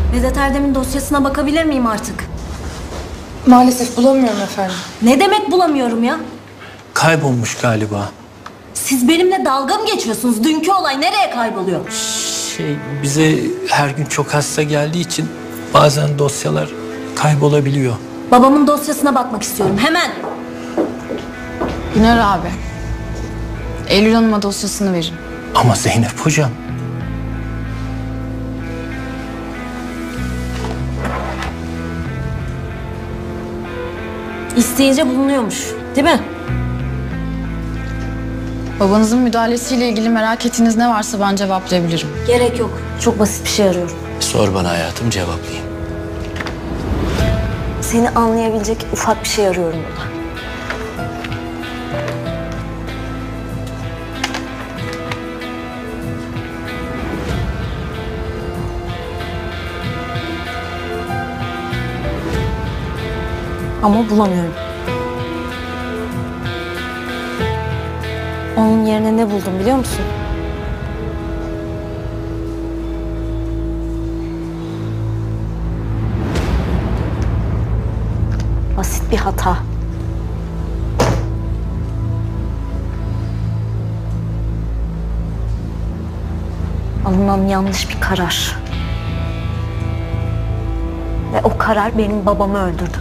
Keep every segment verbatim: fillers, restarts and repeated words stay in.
Vedat Erdem'in dosyasına bakabilir miyim artık? Maalesef bulamıyorum efendim. Ne demek bulamıyorum ya? Kaybolmuş galiba. Siz benimle dalga mı geçiyorsunuz? Dünkü olay nereye kayboluyor? Şey, bize her gün çok hasta geldiği için bazen dosyalar kaybolabiliyor. Babamın dosyasına bakmak istiyorum. Hemen. Güner abi. Eylül Hanım'a dosyasını verin. Ama Zeynep hocam. İsteyince bulunuyormuş. Değil mi? Babanızın müdahalesiyle ilgili merak ettiğiniz ne varsa ben cevaplayabilirim. Gerek yok. Çok basit bir şey arıyorum. Sor bana hayatım, cevaplayayım. Seni anlayabilecek ufak bir şey arıyorum burada. Ama bulamıyorum. Onun yerine ne buldum biliyor musun? Basit bir hata. Alınan yanlış bir karar. Ve o karar benim babamı öldürdü.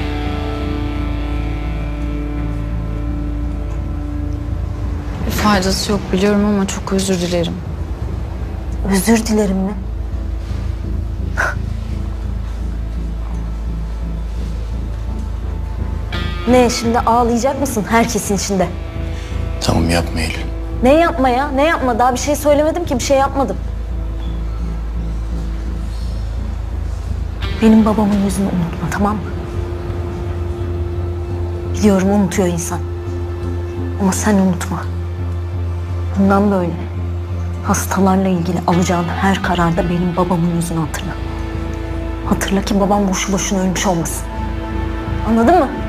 Bir faydası yok biliyorum ama çok özür dilerim. Özür dilerim mi? Ne şimdi ağlayacak mısın herkesin içinde? Tamam, yapma Eylül. Ne yapma ya? Ne yapma? Daha bir şey söylemedim ki, bir şey yapmadım. Benim babamın yüzünü unutma, tamam mı? Biliyorum unutuyor insan. Ama sen unutma. Bundan böyle hastalarla ilgili alacağın her kararda benim babamın yüzünü hatırla. Hatırla ki babam boşu boşuna ölmüş olmasın. Anladın mı?